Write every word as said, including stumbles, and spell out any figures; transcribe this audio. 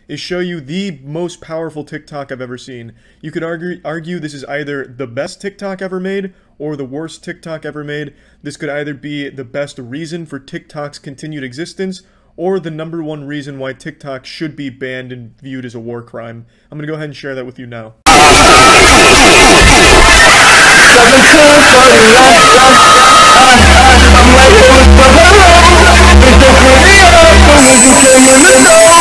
is show you the most powerful TikTok I've ever seen. You could argue, argue this is either the best TikTok ever made or the worst TikTok ever made. This could either be the best reason for TikTok's continued existence or the number one reason why TikTok should be banned and viewed as a war crime. I'm going to go ahead and share that with you now. I'm